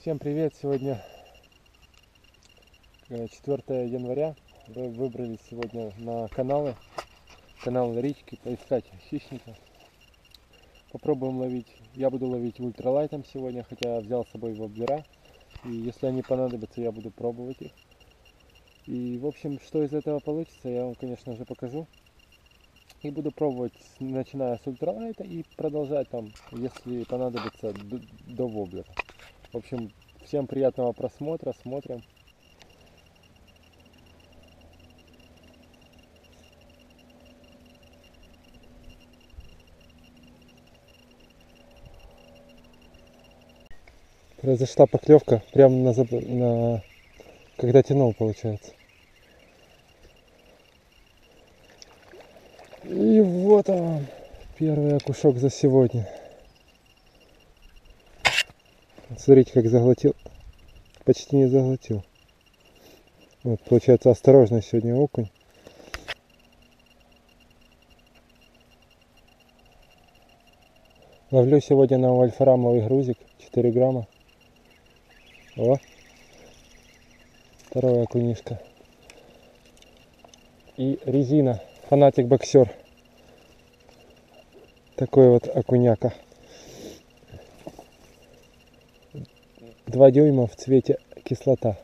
Всем привет! Сегодня 4 января. Мы выбрались сегодня на канал речки, поискать хищников. Попробуем ловить. Я буду ловить ультралайтом сегодня, хотя взял с собой воблера. И если они понадобятся, я буду пробовать их. И в общем, что из этого получится, я вам, конечно же, покажу. И буду пробовать, начиная с ультралайта и продолжать там, если понадобится, до воблера. В общем, всем приятного просмотра, смотрим. Произошла поклевка прямо когда тянул, получается. И вот он, первый окушок за сегодня. Смотрите, как заглотил. Почти не заглотил. Вот, получается, осторожный сегодня окунь. Ловлю сегодня на вольфрамовый грузик 4 грамма. О, второй окунишка. И резина, фанатик боксер. Такой вот окуняка. 2 дюйма в цвете кислота.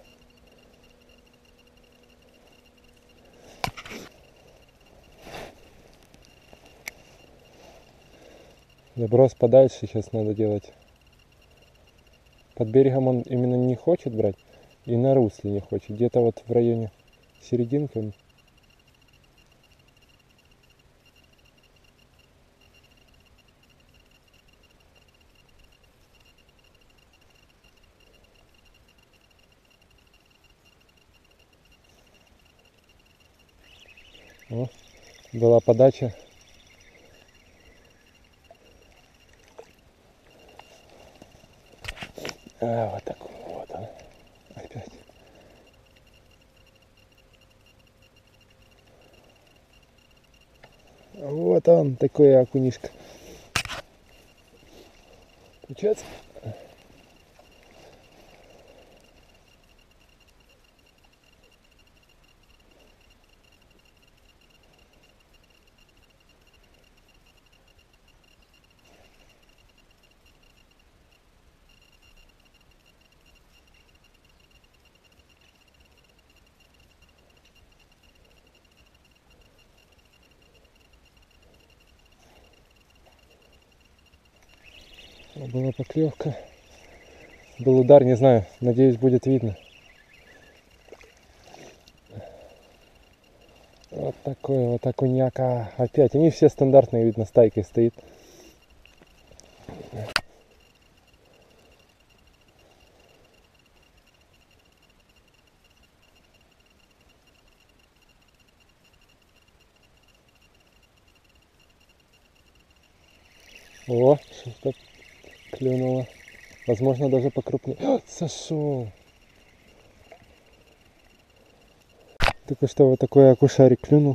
Заброс подальше сейчас надо делать. Под берегом он именно не хочет брать, и на русле не хочет. Где-то вот в районе серединки. О, была подача. Вот такой вот он. Опять. Вот он, такой окунишка. Получается. Была поклевка. Был удар, не знаю. Надеюсь, будет видно. Вот такой вот окуняка. Опять. Они все стандартные, видно, стайкой стоит. О, что-то клюнуло. Возможно, даже покрупнее. О, сошел. Только что вот такой окушарик клюнул.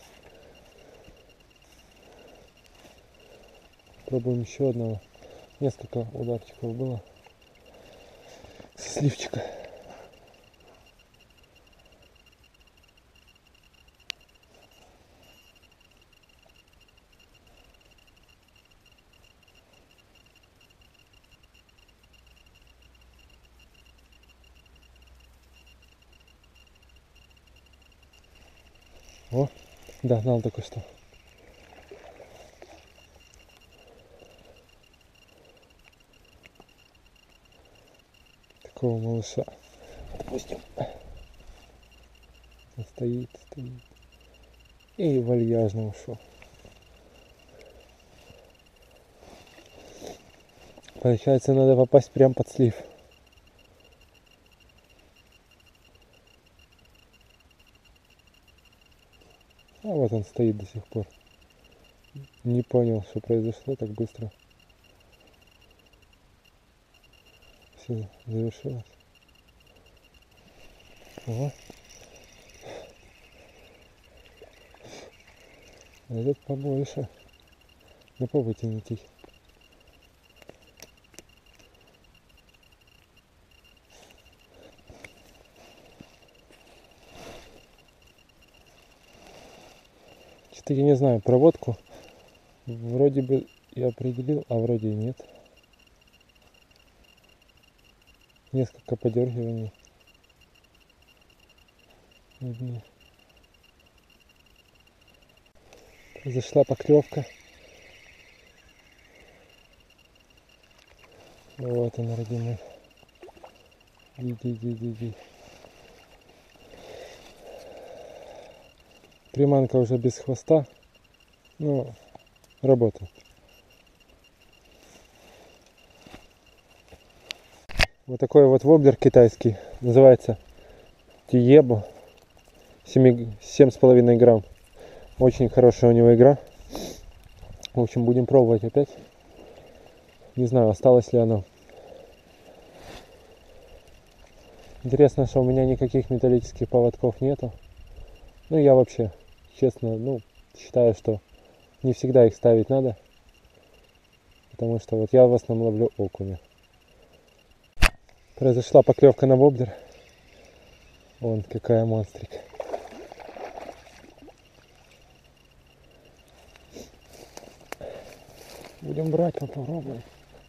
Пробуем еще одного. Несколько ударчиков было. Со сливчика. О, догнал только что. Такого малыша. Отпустим. Стоит. И вальяжно ушел. Получается, надо попасть прям под слив. А вот он стоит до сих пор. Не понял, что произошло так быстро. Все завершилось. Ага. Этот побольше. Ну попробуйте найти. Что-то я не знаю, проводку вроде бы я определил, а вроде и нет. Несколько подергиваний. Зашла поклевка. Вот он, родимый. Иди. Приманка уже без хвоста. Ну, работает. Вот такой вот воблер китайский. Называется Тиебо. 7,5 грамм. Очень хорошая у него игра. В общем, будем пробовать опять. Не знаю, осталось ли оно. Интересно, что у меня никаких металлических поводков нету. Ну, я вообще, честно, считаю, что не всегда их ставить надо. Потому что вот я в основном ловлю окуня. Произошла поклевка на воблер. Вон какая монстрик. Будем брать, попробуем.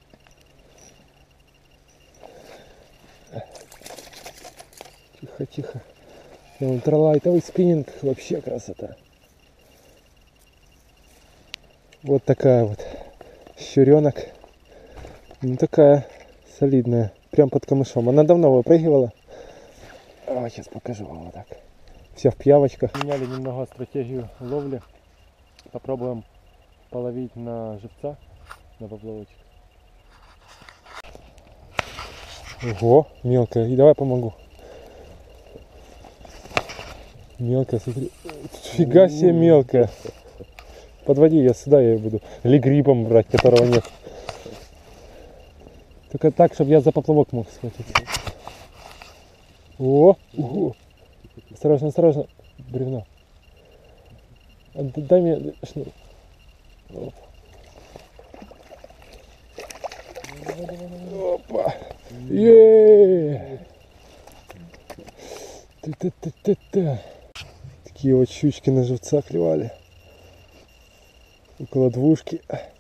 Тихо. Ультралайтовый спиннинг, вообще красота. Вот такая вот щуренок. Ну такая солидная, прям под камышом. Она давно выпрыгивала. Сейчас покажу вам вот так. Все в пиявочках. Меняли немного стратегию ловли. Попробуем половить на живца, на поплавочек. Ого, мелкая. И давай помогу. Мелкая, смотри. Фига себе мелкая. Подводи ее сюда, я ее буду. Или грибом брать, которого нет. Только так, чтобы я за поплавок мог схватить. О! Осторожно. Бревно. Дай мне шнур. Опа! Такие вот щучки на живца клевали. Около двушки.